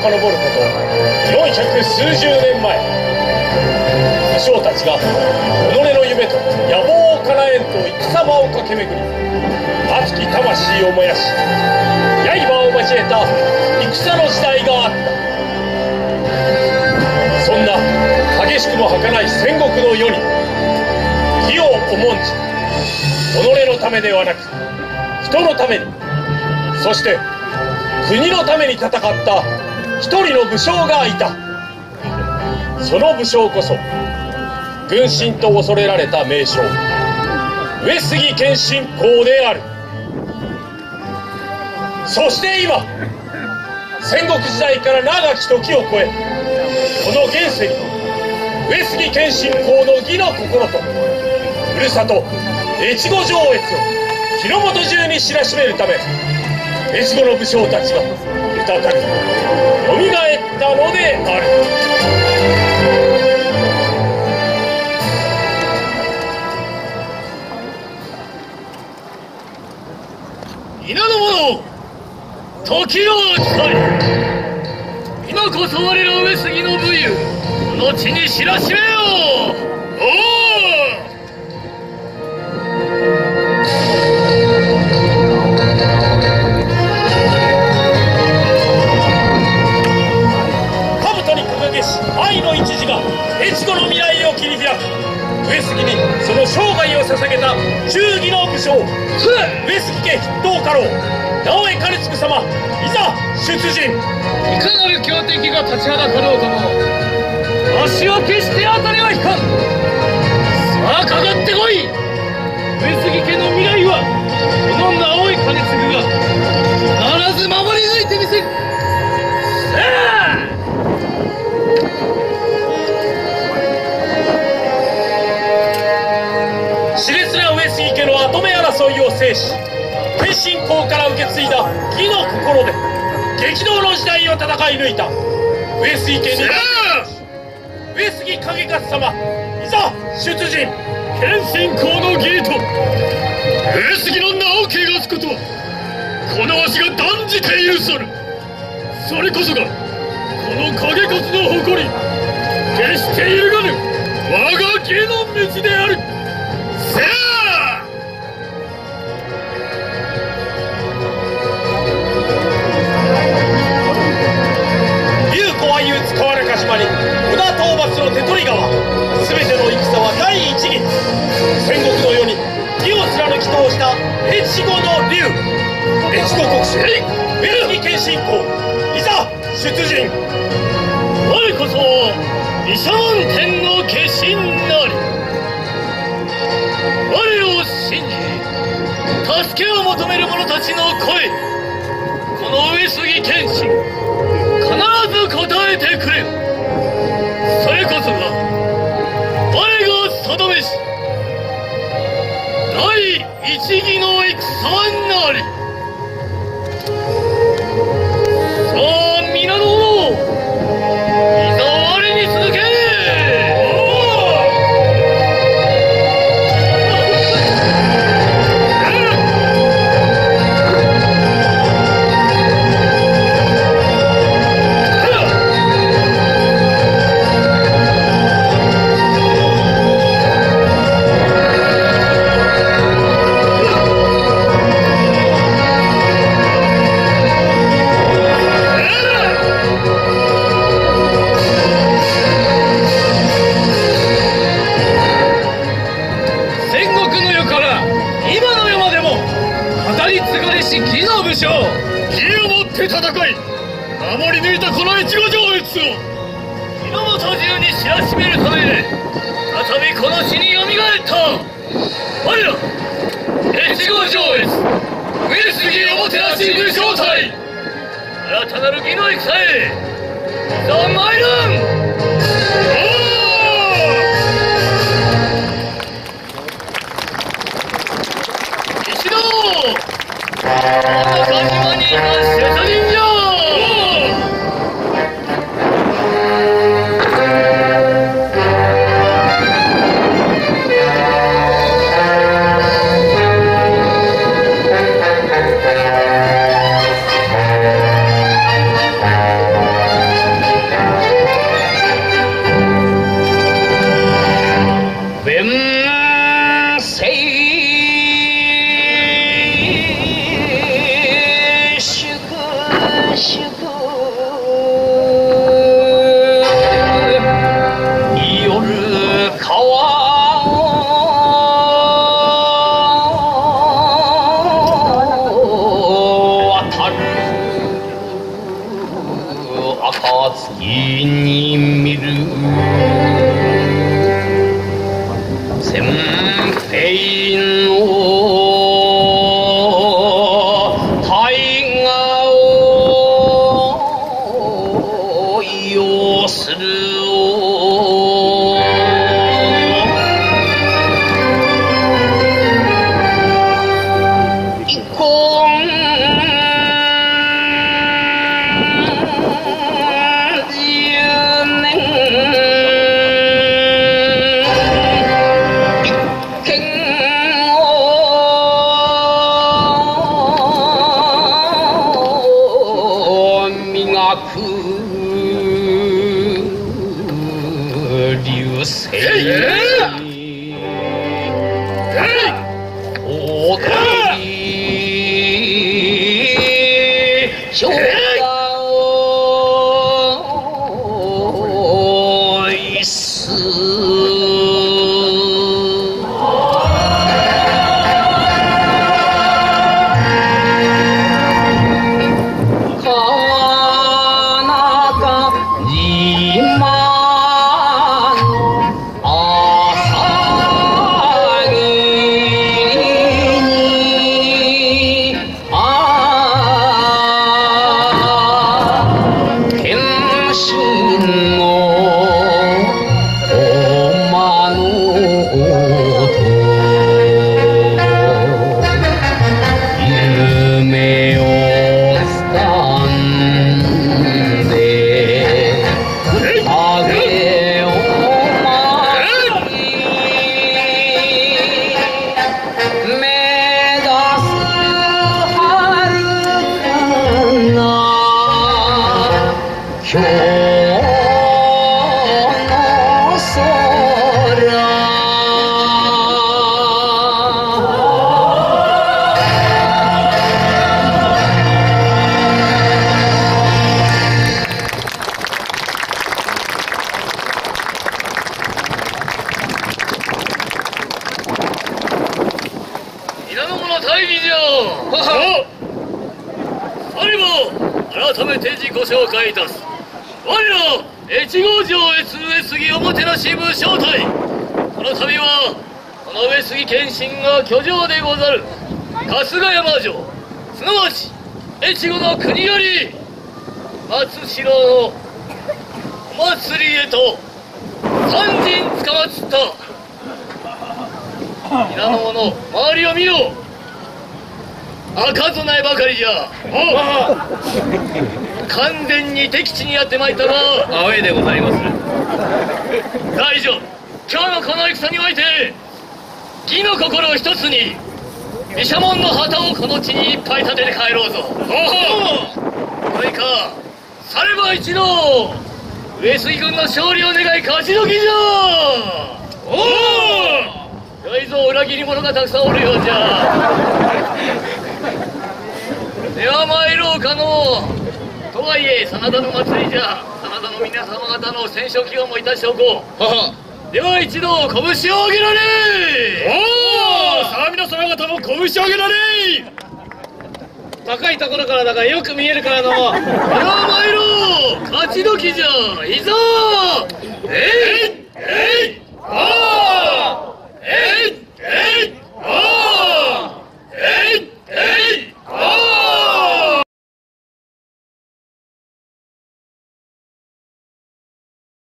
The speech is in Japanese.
遡ること400数十年前、武将たちが己の夢と野望を叶えんと戦場を駆け巡り、熱き魂を燃やし刃を交えた戦の時代があった。そんな激しくも儚い戦国の世に義を重んじ、己のためではなく人のために、そして国のために戦った一人の武将がいた。その武将こそ軍神と恐れられた名将、上杉謙信公である。そして今、戦国時代から長き時を超え、この現世に上杉謙信公の義の心とふるさと越後上越を日の本中に知らしめるため、越後の武将たちが再びよみがえったのである。 皆の者、時を来い。今こそ我ら上杉の武勇、この地に知らしめよう。おお、 兜に掲げし愛の一字が越後の未来を切り開く。上杉にその生涯を捧げた忠義の武将、上杉家筆頭家老直江兼続様、いざ出陣。 いかなる強敵が立ちはだかろうとも、足を決して当たりは引かん。さあかかってこい。上杉家の未来はこの直江兼続が必ず守り抜いてみせる。さあ、 熾烈な上杉家の跡目争いを制し、謙信公から受け継いだ義の心で激動の時代を戦い抜いた上杉家に上杉景勝様、いざ出陣。 謙信公の義と上杉の名を汚すことはこのわしが断じて許さぬ。それこそがこの景勝の誇り、決して揺るがぬ我が義の道である。せあ、 龍子は言う塚原鹿島に織田討伐の手取川、全ての戦は第一義。戦国の世に義を貫き通した越後の龍、越後国主上杉謙信公、いざ出陣。 我こそ毘沙門天の化身なり。我を信じ助けを求める者たちの声、この上杉謙信必ず答えてくれる。それこそが我が定めし第一義の戦なり。さあ皆の者、いざ我に続け。義の武将、義をもって戦い守り抜いたこの越後上越を日の本中に知らしめるためで再びこの地によみがえった我ら越後上越上杉おもてなし武将隊、新たなる義の戦へさあ参らん。中島に出陣じゃ。 暁に見る先兵の大河を要する一向流星大鳥昇太を一数今日の空皆の者大義じゃ。最後改めて自己紹介いたす。我ら越後城越上杉おもてなし部正体。この度はこの上杉謙信が居城でござる春日山城、すなわち越後の国より松代のお祭りへと三陣つかまつった。皆の者周りを見ろ。赤備えばかりじゃ。完全に敵地にやってまいったがアウェーでございます。大丈夫。今日のこの戦において義の心を一つに毘沙門の旗をこの地にいっぱい立てて帰ろうぞ。よいか、されば一同上杉軍の勝利を願い勝ち時じゃ。よいぞ、裏切り者がたくさんおるようじゃ。では参ろうかの。とはいえ真田の祭りじゃ。真田の皆様方の戦勝祈願もいたしておこう。では一度拳を上げられ。さあ皆様方も拳を上げられ。高いところからだからよく見えるからの。では参ろう、勝ち時じゃ。いざえいえい。